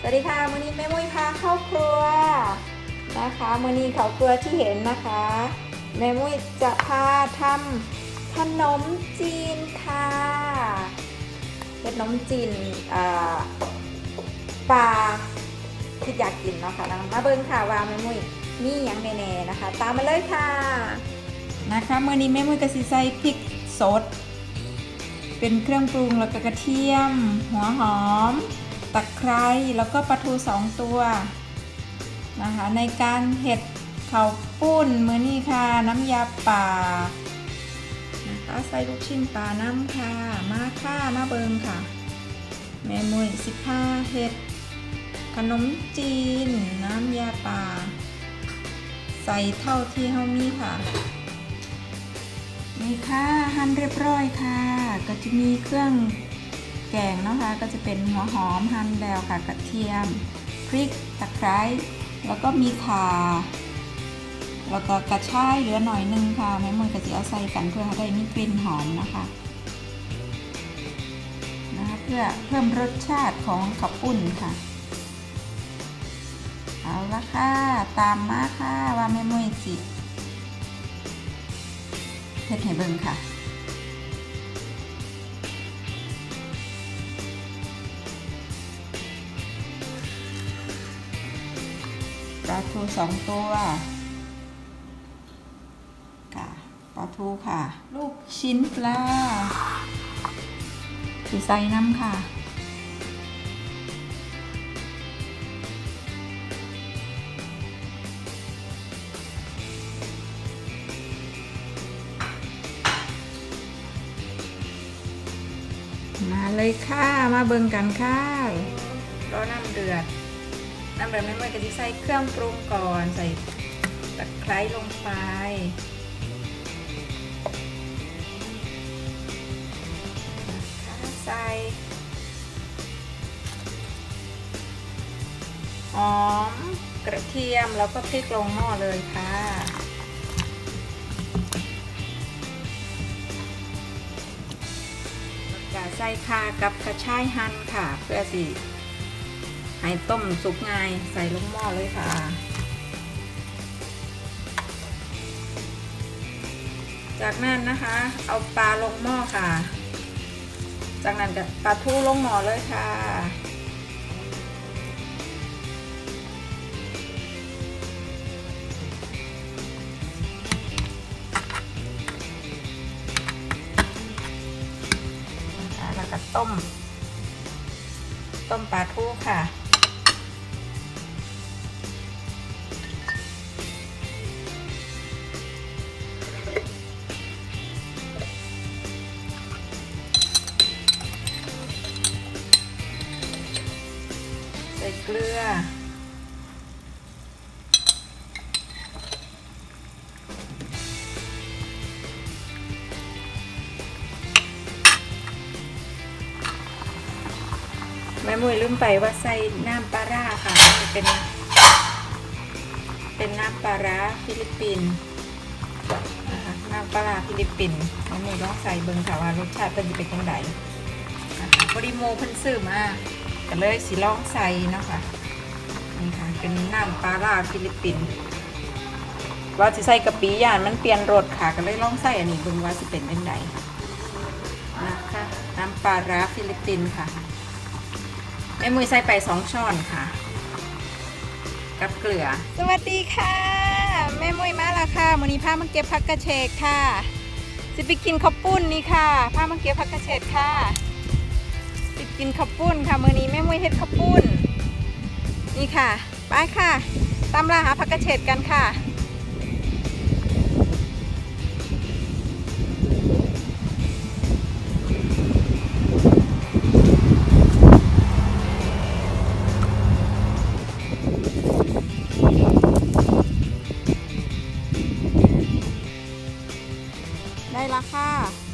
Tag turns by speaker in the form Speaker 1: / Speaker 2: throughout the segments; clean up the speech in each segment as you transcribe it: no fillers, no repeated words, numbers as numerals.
Speaker 1: วัสดีค่ะมื้อนี้แม่มุ้ยพาเข้าครัวนะคะมื้อนี้เข้าครัวที่เห็นนะคะแม่มุ้ยจะพาทำขนมจีนค่ะเป็นขนมจีนปลาที่อยากกินเนาะค่ะมาเบิ่งค่ะว่าแม่มุ้ยมีอย่างแน่ๆนะคะตามมาเลยค่ะนะคะมื้อนี้แม่มุ้ยก็สิใส่พริกสดเป็นเครื่องปรุงแล้วก็กระเทียมหัวหอมตะไคร้แล้วก็ปลาทู2ตัวนะคะในการเห็ดข้าวปุ้นมื้อนี้ค่ะน้ำยาป่านะคะใส่ลูกชิ้นปลาน้ำค่ะมาค่ะมาเบิ่งค่ะแม่มุ้ย15เห็ดขนมจีนน้ำยาป่าใส่เท่าที่เฮามีค่ะนี่ค่ะหั่นเรียบร้อยค่ะก็จะมีเครื่องแกงเนาะค่ะก็จะเป็นหัวหอมหั่นแล้วค่ะกระเทียมพริกตะไคร้แล้วก็มีข่าแล้วก็กระชายเหลือหน่อยนึงค่ะแม่มุ้ยก็จะเอาใส่กันเพื่อให้ได้มีกลิ่นหอมนะคะเพื่อเพิ่มรสชาติของข้าวปุ้นค่ะเอาละค่ะตามมาค่ะว่าแม่มุ้ยสิเฮ็ดให้เบิ่งค่ะปลาทู2ตัวค่ะปลาทูค่ะลูกชิ้นปลาใส่น้ำค่ะมาเลยค่ะมาเบิ่งกันค่ะรอน้ำเดือดแม่มุ้ยก็จะใส่เครื่องปรุงก่อนใส่ตะไคร้ลงไปใส่หอมกระเทียมแล้วก็พริกลงหม้อเลยค่ะใส่ข่ากับกระชายหั่นค่ะเพื่อสิให้ต้มสุกง่ายใส่ลงหม้อเลยค่ะจากนั้นนะคะเอาปลาลงหม้อค่ะจากนั้นก็ปลาทูลงหม้อเลยค่ะแล้วก็ต้มปลาทูค่ะใส่เกลือแม่มุ้ยลืมไปว่าใส่น้ำปลาร้าค่ะเป็นน้ำปลาร้าฟิลิปปินส์นะคะน้ำปลาร้าฟิลิปปินส์แม่มุ้ยลองใส่เบิ่งค่ะว่ารสชาติเป็นจะเป็นยังไงพอดีโมเพิ่นซื้อมาก็เลยสิลองใส่เนาะค่ะนี่ค่ะเป็นน้ำปลาร้าฟิลิปปินส์ว่าสิใส่กะปิย่านมันเปลี่ยนรสค่ะก็เลยลองใส่อันนี้เบิ่งว่าสิเป็นยังไงนะคะน้ำปลาร้าฟิลิปปินส์ค่ะแม่มุ้ยใส่ไป2ช้อนค่ะกับเกลือสวัสดีค่ะแม่มุ้ยมาแล้วค่ะมื้อนี้พามาเก็บผักกระเฉดค่ะจะไปกินข้าวปุ้นนี่ค่ะพามาเก็บผักกระเฉดค่ะไปกินข้าวปุ้นค่ะมื้อนี้แม่มุ้ยเฮ็ดข้าวปุ้นนี่ค่ะไปค่ะตามล่าหาผักกระเฉดกันค่ะได้ละค่ะ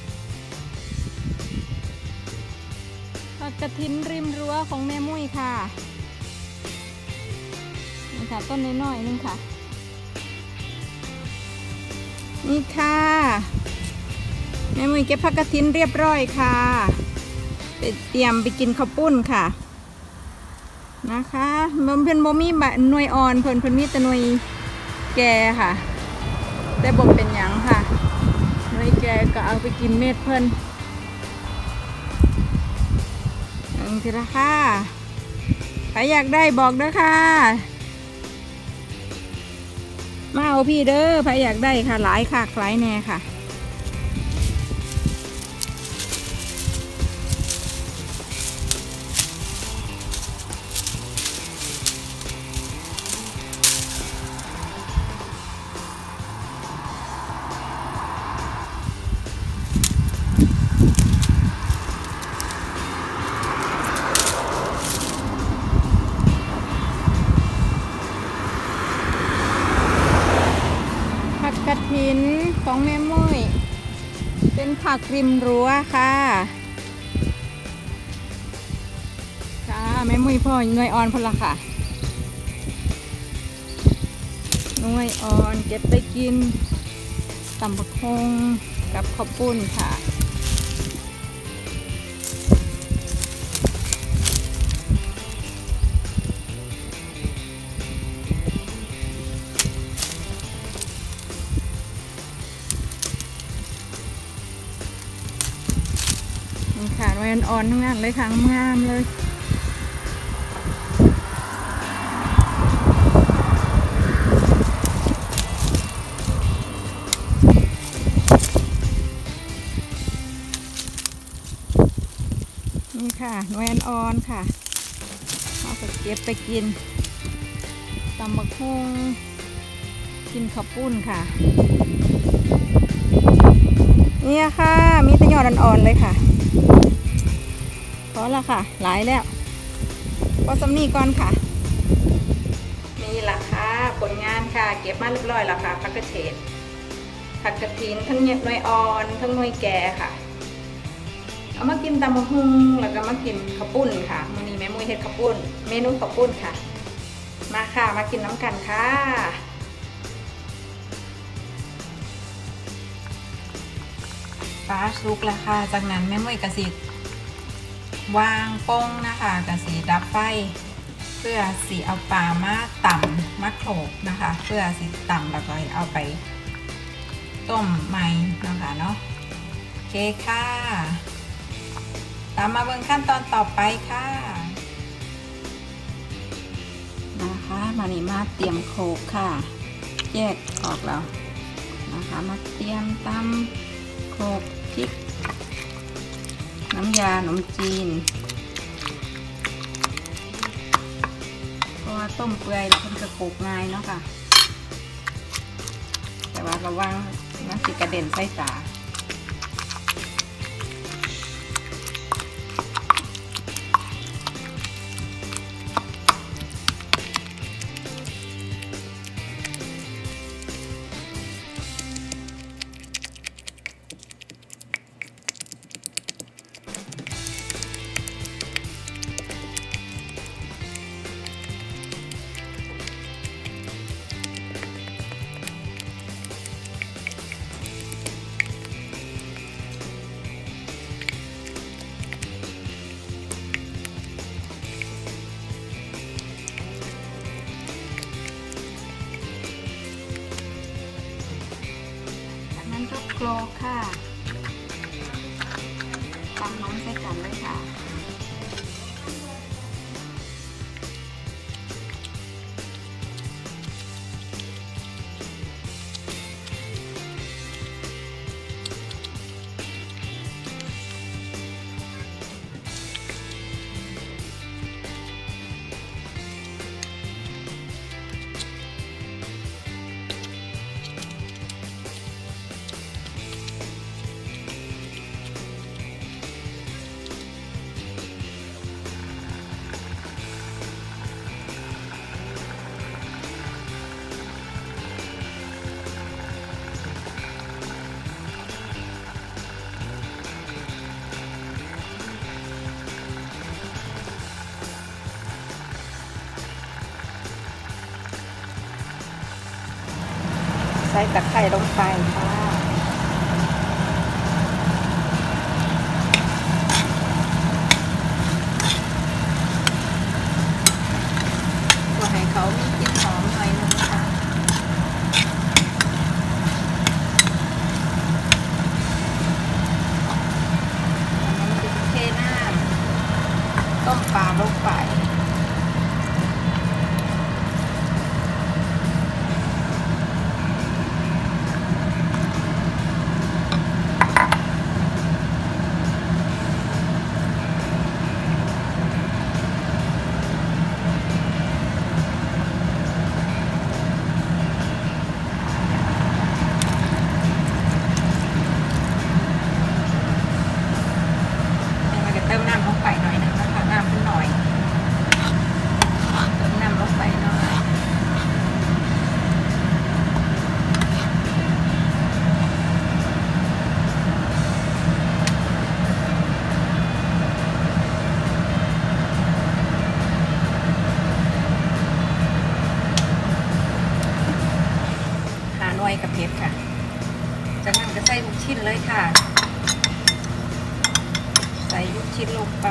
Speaker 1: ผักกระถินริมรั้วของแม่มุ้ยค่ะนี่ค่ะต้นน้อยๆนึงค่ะนี่ค่ะแม่มุ้ยเก็บผักกระถินเรียบร้อยค่ะเตรียมไปกินข้าวปุ้นค่ะนะคะมันเป็นบ่มีหน่วยอ่อนเพิ่นมีแต่หน่วยแก่ค่ะแต่บ่เป็นหยังค่ะหน่วยแก่ก็เอาไปกินเม็ดเพิ่นทีละค่ะใครอยากได้บอกเด้อค่ะมาเอาพี่เด้อใครอยากได้ค่ะหลายค่ะหลายแน่ค่ะกระถินของแม่มุ้ยเป็นผักริมรั้วค่ะแม่มุ้ยพ่อหน่วยอ่อนพอละค่ะหน่วยอ่อนเก็บไปกินตำบักฮงกับข้าวปุ้นค่ะนี่ค่ะหน่วยอ่อนทั้งนั้นเลยค่ะงามเลยนี่ค่ะหน่วยอ่อนค่ะเอาไปเก็บไปกินตำบักฮงกินข้าวปุ้นค่ะนี่ค่ะมีแต่ยอดอ่อนๆเลยค่ะพอละค่ะหลายแล้วก็สำนีก่อนค่ะนี่แหละค่ะผลงานค่ะเก็บมาเรียบร้อยแล้วค่ะผักกระเฉดผักกระถินทั้งหน่วยอ่อนทั้งหน่วยแก่ค่ะเอามากินตำบักหุ่งแล้วก็มากินข้าวปุ้นค่ะมื้อนี้แม่มุ้ยเฮ็ดข้าวปุ้นเมนูข้าวปุ้นค่ะมาค่ะมากินน้ำกันค่ะปลาสุกแล้วค่ะจากนั้นแม่มุ้ยกระสิวางป้งนะคะกระสีดับไฟเพื่อสีเอาปลามาต่ำมาโขลกนะคะเพื่อสีต่ำแล้วก็เอาไปต้มใหม่นะคะเนาะโอเคค่ะตามมาเบิ่งขั้นตอนต่อไปค่ะนะคะมานี่มาเตรียมโขลกค่ะแยกออกแล้วนะคะมาเตรียมตำโขลกพริกน้ำยาขนมจีนเพราะว่าต้มเปื่อยแล้วมันจะโขลกง่ายเนาะค่ะแต่ว่าระวังมันสิกระเด็นใส่ฝาก็โคลกค่ะตำน้ำใส่กันเลยค่ะใส่ตะไคร้ลงไปค่ะค่ะใส่ลูกชิ้นลงไป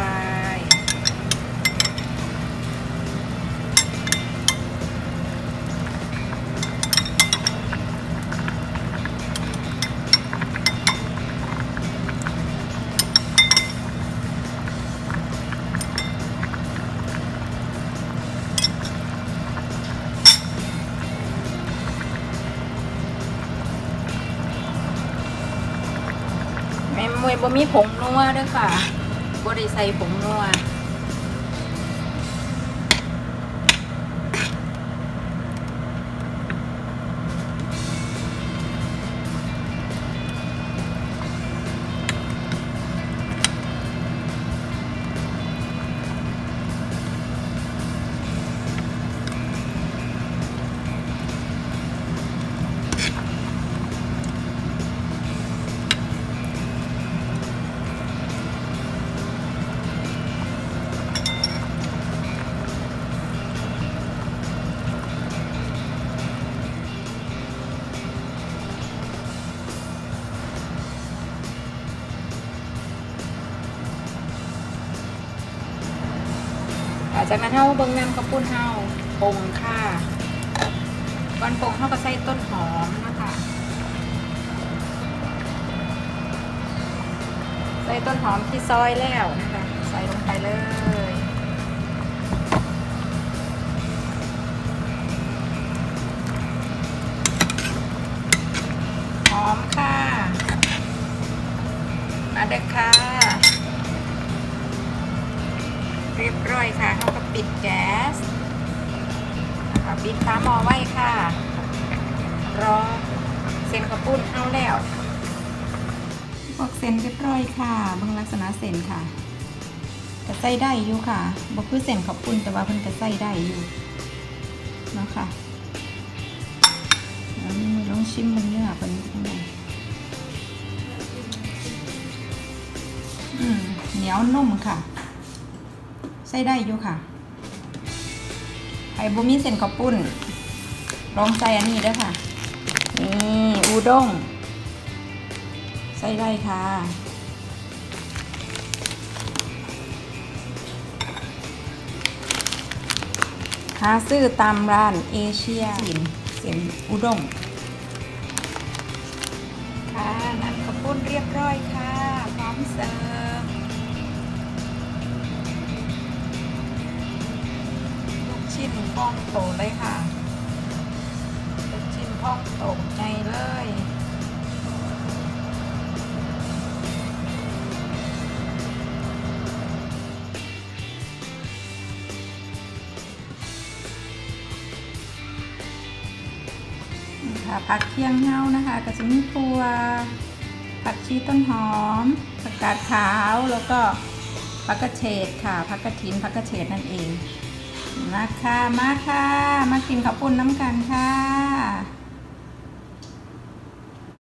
Speaker 1: แม่มวยบ่มีผงนัวด้วยค่ะบ่ได้ใส่ผงนัวจากนั้นเฮาเบิ่งน้ำกระปุ้นเฮาปรุงค่ะก่อนปรุงเฮาก็ใส่ต้นหอมนะคะใส่ต้นหอมที่ซอยแล้วนะคะใส่ลงไปเลยหอมค่ะมาเด้อค่ะเรียบร้อยค่ะเขาก็ปิดแก๊สนะคะปิดฝาหม้อไว้ค่ะรอเส้นข้าวปุ้นเอาแล้วพวกเส้นเรียบร้อยค่ะเบิ่งลักษณะเส้นค่ะจะใส่ได้อยู่ค่ะบ่คือเส้นข้าวปุ้นแต่ว่าเพิ่นจะใส่ได้อยู่เนาะค่ะแล้วนี่ลองชิมมันเนื้อเป็นยังไงเหนียวนุ่มค่ะใส่ได้อยู่ค่ะไอ้บุมีเส้นข้าวปุ้นลองใส่อันนี้ด้วยค่ะนี่อูด้งใส่ได้ค่ะหาซื้อตามร้านเอเชียเส้นอูด้งค่ะน้ำข้าวปุ้นเรียบร้อยค่ะพร้อมเสิร์ฟชิ้นพองโตเลยค่ะลูกชิ้นพองโตใหญ่เลยค่ะผักเคียงเฮานะคะก็จะมีถั่วผักชีต้นหอมผักกาดขาวแล้วก็ผักกระเฉดค่ะผักกระถินผักกระเฉดนั่นเองมาค่ะมากินข้าวปุ้นน้ำกันค่ะ